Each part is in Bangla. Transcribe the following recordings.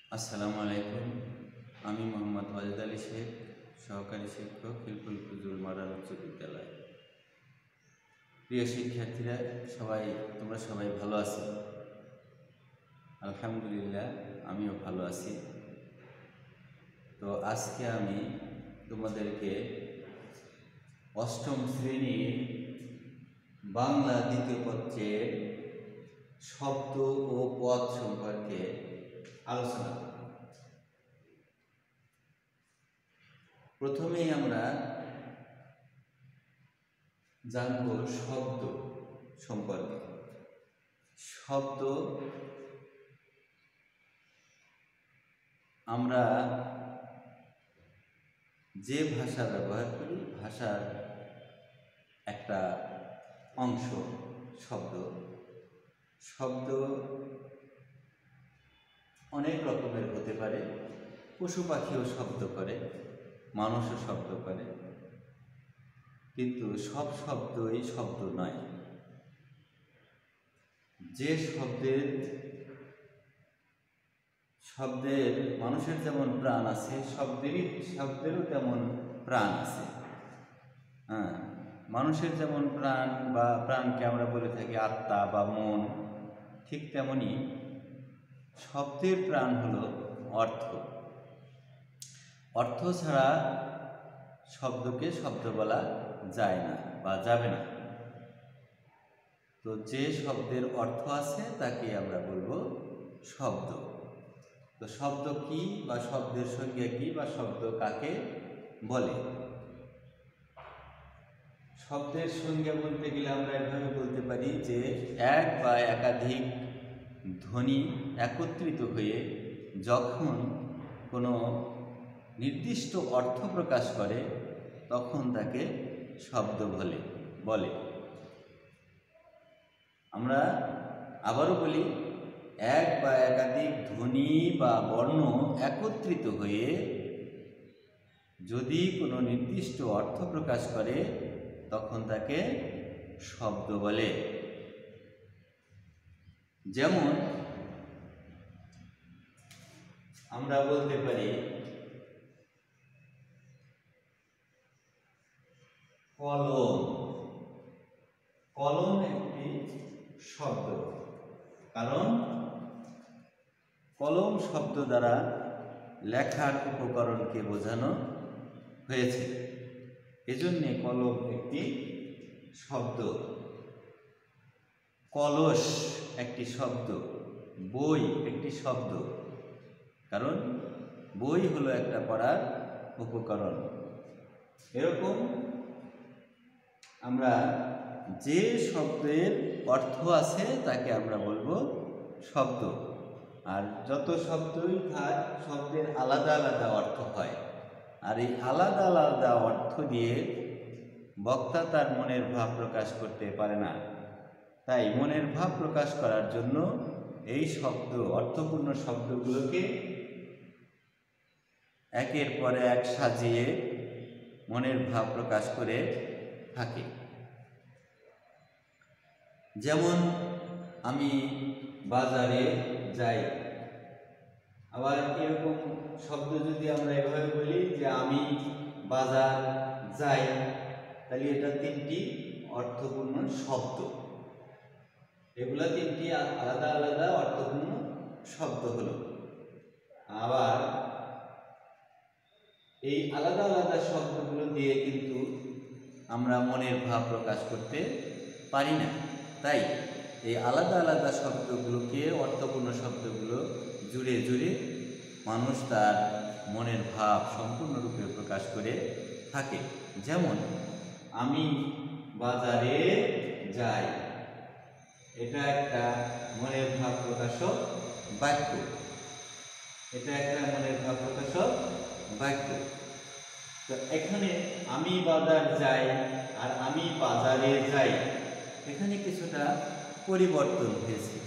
আসসালামু আলাইকুম। আমি মোহাম্মদ ওয়াজেদ আলী শেখ, সহকারী শিক্ষক, হিলফুল ফুজুল মডার্ন উচ্চ বিদ্যালয়। প্রিয় শিক্ষার্থীরা, তোমরা সবাই ভালো আছো? আলহামদুলিল্লাহ, আমিও ভালো আছি। তো আজকে আমি তোমাদেরকে অষ্টম শ্রেণীর বাংলা দ্বিতীয় পত্রের শব্দ ও পদ সম্পর্কে আলোচনা করব। প্রথমেই আমরা জানব শব্দ সম্পর্কে। শব্দ আমরা যে ভাষা ব্যবহার করি, ভাষার একটা অংশ শব্দ। শব্দ অনেক রকমের হতে পারে। পশু পাখিও শব্দ করে, মানুষও শব্দ করে, কিন্তু সব শব্দই শব্দ নয়। যে শব্দের মানুষের যেমন প্রাণ আছে, শব্দেরও তেমন প্রাণ আছে। মানুষের যেমন প্রাণ বা প্রাণকে আমরা বলে থাকি আত্মা বা মন, ঠিক তেমনি শব্দের প্রাণ হলো অর্থ। অর্থ ছাড়া শব্দকে শব্দ বলা যায় না বা যাবে না। তো যে শব্দের অর্থ আছে তাকে আমরা বলবো শব্দ। তো শব্দ কি বা শব্দের সংজ্ঞা কি বা শব্দ কাকে বলে? শব্দের সংজ্ঞা বলতে গেলে আমরা এভাবে বলতে পারি যে এক বা একাধিক ধ্বনি একত্রিত হয়ে যখন কোনো নির্দিষ্ট অর্থ প্রকাশ করে তখন তাকে শব্দ বলে। আমরা আবারও বলি, এক বা একাধিক ধ্বনি বা বর্ণ একত্রিত হয়ে যদি কোনো নির্দিষ্ট অর্থ প্রকাশ করে তখন তাকে শব্দ বলে। যেমন আমরা বলতে পারি কলম। কলম একটি শব্দ, কারণ কলম শব্দ দ্বারা লেখার উপকরণকে বোঝানো হয়েছে, এজন্যে কলম একটি শব্দ। কলস একটি শব্দ, বই একটি শব্দ, কারণ বই হলো একটা পড়ার উপকরণ। এরকম আমরা যে শব্দের অর্থ আছে তাকে আমরা বলবো শব্দ। আর যত শব্দই থাক, শব্দের আলাদা আলাদা অর্থ হয়, আর এই আলাদা আলাদা অর্থ দিয়ে বক্তা তার মনের ভাব প্রকাশ করতে পারে না। তাই মনের ভাব প্রকাশ করার জন্য এই অর্থপূর্ণ শব্দগুলোকে একের পর এক সাজিয়ে মনের ভাব প্রকাশ করে থাকে। যেমন আমি বাজারে যাই। আবার এরকম শব্দ যদি আমরা এভাবে বলি যে আমি বাজার যাই, তাহলে এটা তিনটি অর্থপূর্ণ শব্দ। এগুলা তিনটি আলাদা আলাদা অর্থপূর্ণ শব্দ হলো। আবার এই আলাদা আলাদা শব্দগুলো দিয়ে কিন্তু আমরা মনের ভাব প্রকাশ করতে পারি না। তাই এই আলাদা আলাদা শব্দগুলোকে, অর্থপূর্ণ শব্দগুলো জুড়ে জুড়ে মানুষ তার মনের ভাব সম্পূর্ণরূপে প্রকাশ করে থাকে। যেমন আমি বাজারে যাই, এটা একটা মনের ভাব প্রকাশক বাক্য। এটা একটা মনের ভাব প্রকাশক বাক্য। তো এখানে আমি বাজার যাই আর আমি বাজারে যাই, এখানে কিছুটা পরিবর্তন হয়েছে।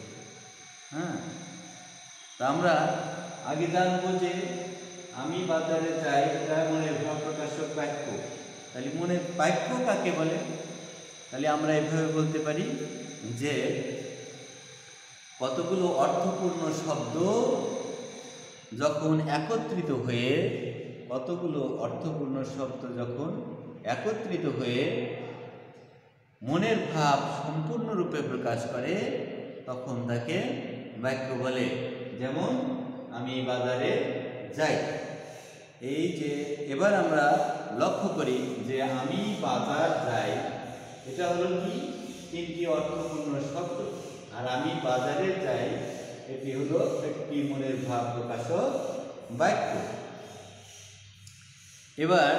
তা আমরা আগে জানবো যে আমি বাজারে যাই এটা মনের ভাব প্রকাশক বাক্য। তাহলে মনের বাক্য কাকে বলে? তাহলে আমরা এভাবে বলতে পারি যে কতগুলো অর্থপূর্ণ শব্দ যখন একত্রিত হয়ে, কতগুলো অর্থপূর্ণ শব্দ যখন একত্রিত হয়ে মনের ভাব সম্পূর্ণরূপে প্রকাশ করে, তখন তাকে বাক্য বলে। যেমন আমি বাজারে যাই। এই যে এবার আমরা লক্ষ্য করি যে আমি বাজার যাই, এটা হলো কি তিনটি অর্থপূর্ণ শব্দ, আর আমি বাজারে যাই এটি হলো একটি মনের ভাব প্রকাশক বাক্য। এবার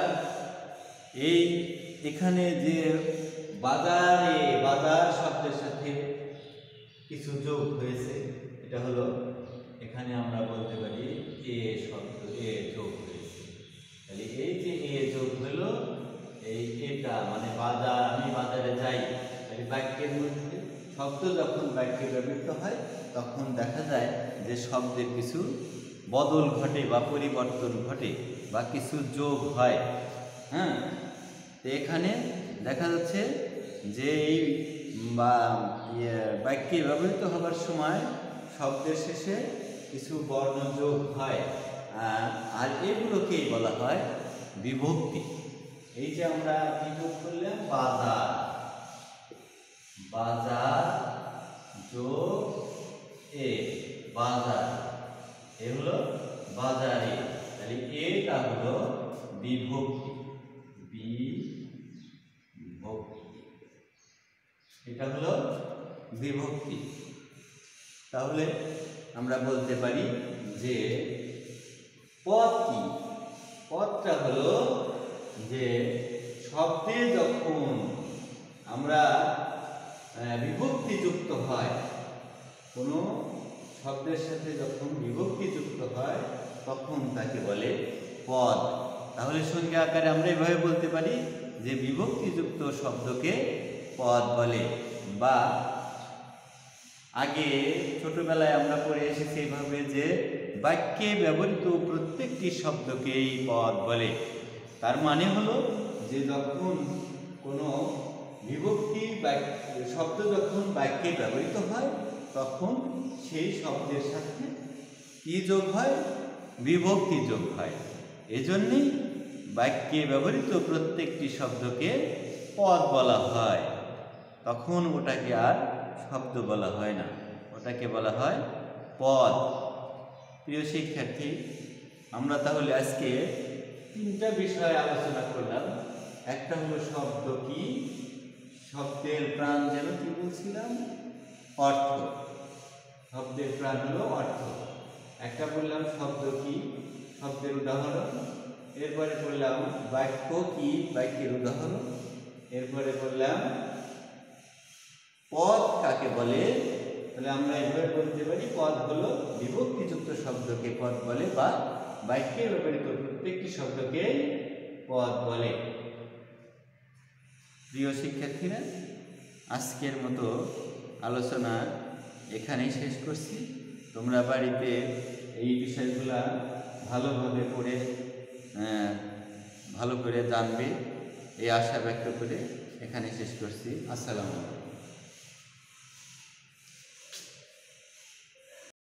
এখানে যে বাজারে, বাজার শব্দের সাথে কিছু যোগ হয়েছে, এটা হলো এখানে আমরা বলতে পারি এ শব্দ, এ যোগ হয়েছে। তাহলে এই যে এ যোগ হলো, এটা মানে বাজার, আমি বাজারে যাই। তাহলে বাক্যের মধ্যে শব্দ যখন বাক্যে ব্যবহৃত হয় তখন দেখা যায় যে শব্দের কিছু বদল ঘটে বা পরিবর্তন ঘটে বা কিছু যোগ হয়। হ্যাঁ, তো এখানে দেখা যাচ্ছে যে এই বাক্যে ব্যবহৃত হবার সময় শব্দের শেষে কিছু বর্ণ যোগ হয়, আর এগুলোকেই বলা হয় বিভক্তি। এই যে আমরা কি যোগ করলাম, বাজার, বাজার যোগ এ, বাজার, এ হলো বাজারে। তাহলে এটা হলো বিভক্তি, বিভক্তি, এটা হলো বিভক্তি। তাহলে আমরা বলতে পারি যে পদ কি? পদটা হলো যে শব্দে যখন আমরা বিভক্তি যুক্ত হয়, কোনো শব্দের সাথে যখন বিভক্তি যুক্ত হয় তখন তাকে বলে পদ। তাহলে সংজ্ঞা আকারে আমরা এভাবে বলতে পারি যে বিভক্তিযুক্ত শব্দকে পদ বলে। বা আগে ছোটবেলায় আমরা পড়ে এসেছি এইভাবে যে বাক্যে ব্যবহৃত প্রত্যেকটি শব্দকেই পদ বলে। তার মানে হলো যে যখন কোনো বিভক্তি শব্দ যখন বাক্যে ব্যবহৃত হয় তখন সেই শব্দের সাথে কি যোগ হয়, বিভক্তি যোগ হয়। এজন্যই বাক্যে ব্যবহৃত প্রত্যেকটি শব্দকে পদ বলা হয়। তখন ওটাকে আর শব্দ বলা হয় না, ওটাকে বলা হয় পদ। প্রিয় শিক্ষার্থী, আমরা তাহলে আজকে তিনটা বিষয় আলোচনা করলাম। একটা হলো শব্দ কি, শব্দের প্রাণ যেন কি বলছিলাম, অর্থ। শব্দের প্রাণ হলো অর্থ। একটা বললাম শব্দ কি, শব্দের উদাহরণ। এরপরে বললাম বাক্য কি, বাক্যের উদাহরণ। এরপরে বললাম পদ কাকে বলে। তাহলে আমরা এভাবে বলতে পারি পদ হলো বিভক্তিযুক্ত শব্দকে পদ বলে, বা বাক্যে ব্যবহৃত প্রত্যেকটি শব্দকে পদ বলে। প্রিয় শিক্ষার্থীরা, আজকের মতো আলোচনা এখানেই শেষ করছি। তোমরা বাড়িতে এই বিষয়গুলা ভালোভাবে পড়ে ভালো করে জানবে, এই আশা ব্যক্ত করে এখানে শেষ করছি। আসসালামু আলাইকুম।